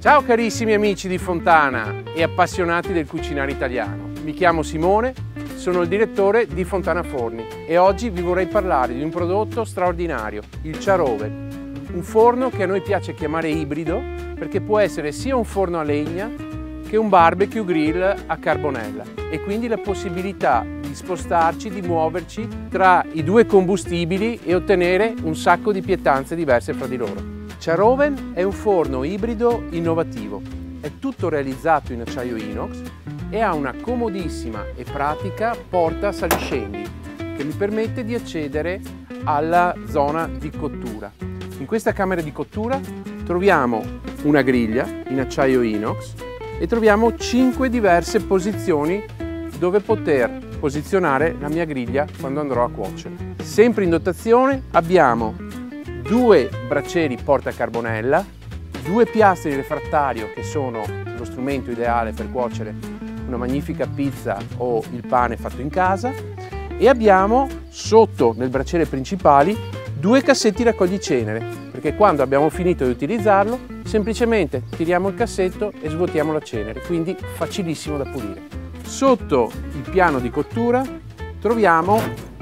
Ciao carissimi amici di Fontana e appassionati del cucinare italiano. Mi chiamo Simone, sono il direttore di Fontana Forni e oggi vi vorrei parlare di un prodotto straordinario, il Charoven. Un forno che a noi piace chiamare ibrido perché può essere sia un forno a legna che un barbecue grill a carbonella e quindi la possibilità di spostarci, di muoverci tra i due combustibili e ottenere un sacco di pietanze diverse fra di loro. Charoven è un forno ibrido innovativo, è tutto realizzato in acciaio inox e ha una comodissima e pratica porta saliscendi che mi permette di accedere alla zona di cottura. In questa camera di cottura troviamo una griglia in acciaio inox e troviamo 5 diverse posizioni dove poter posizionare la mia griglia quando andrò a cuocere. Sempre in dotazione abbiamo 2 bracieri porta carbonella, 2 piastre di refrattario che sono lo strumento ideale per cuocere una magnifica pizza o il pane fatto in casa e abbiamo sotto nel braciere principali 2 cassetti raccogli-cenere perché quando abbiamo finito di utilizzarlo semplicemente tiriamo il cassetto e svuotiamo la cenere, quindi facilissimo da pulire. Sotto il piano di cottura troviamo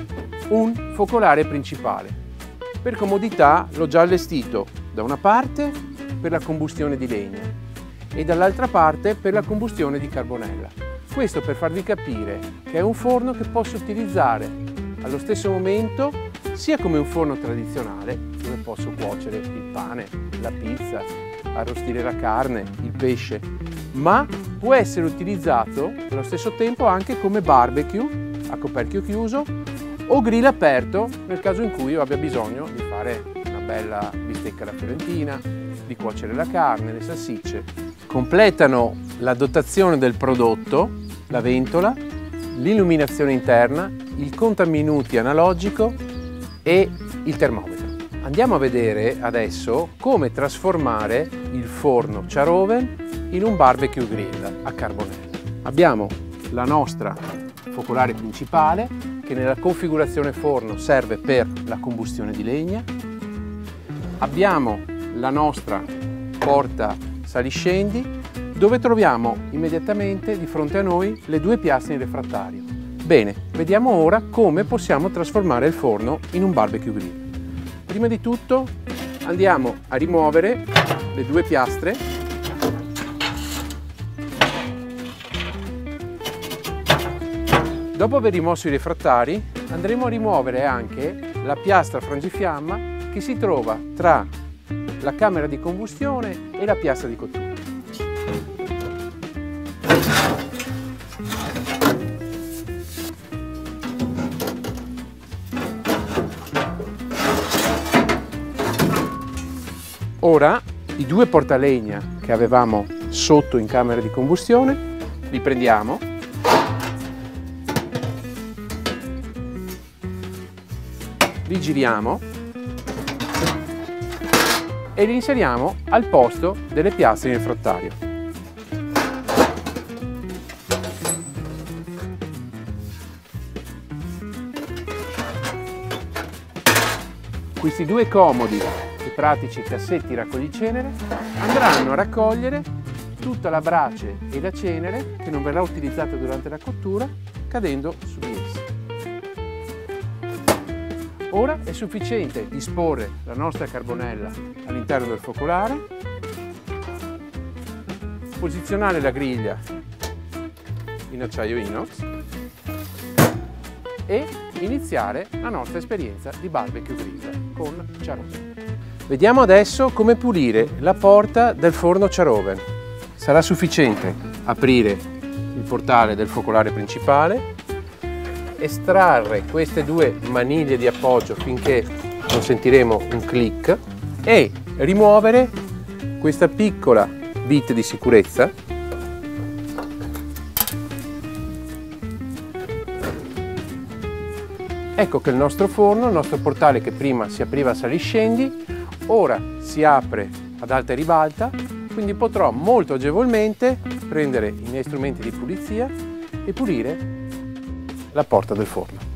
un focolare principale. Per comodità l'ho già allestito da una parte per la combustione di legna e dall'altra parte per la combustione di carbonella. Questo per farvi capire che è un forno che posso utilizzare allo stesso momento sia come un forno tradizionale dove posso cuocere il pane, la pizza, arrostire la carne, il pesce, ma può essere utilizzato allo stesso tempo anche come barbecue a coperchio chiuso o grill aperto nel caso in cui io abbia bisogno di fare una bella bistecca alla fiorentina, di cuocere la carne, le salsicce. Completano la dotazione del prodotto la ventola, l'illuminazione interna, il contaminuti analogico e il termometro. Andiamo a vedere adesso come trasformare il forno Charoven in un barbecue grill a carbonella. Abbiamo la nostra focolare principale che nella configurazione forno serve per la combustione di legna. Abbiamo la nostra porta saliscendi dove troviamo immediatamente di fronte a noi le 2 piastre in refrattario. Bene, vediamo ora come possiamo trasformare il forno in un barbecue grill. Prima di tutto andiamo a rimuovere le 2 piastre . Dopo aver rimosso i refrattari andremo a rimuovere anche la piastra frangifiamma che si trova tra la camera di combustione e la piastra di cottura. Ora i 2 portalegna che avevamo sotto in camera di combustione li prendiamo . Li giriamo e li inseriamo al posto delle piastre in refrattario. Questi 2 comodi e pratici cassetti raccogli-cenere andranno a raccogliere tutta la brace e la cenere che non verrà utilizzata durante la cottura cadendo su di essi. Ora è sufficiente disporre la nostra carbonella all'interno del focolare, posizionare la griglia in acciaio inox e iniziare la nostra esperienza di barbecue grill con Charoven. Vediamo adesso come pulire la porta del forno Charoven. Sarà sufficiente aprire il portale del focolare principale, estrarre queste 2 maniglie di appoggio finché non sentiremo un click e rimuovere questa piccola bit di sicurezza . Ecco che il nostro forno, il nostro portale che prima si apriva a saliscendi, ora si apre ad alta e ribalta, quindi potrò molto agevolmente prendere i miei strumenti di pulizia e pulire la porta del forno.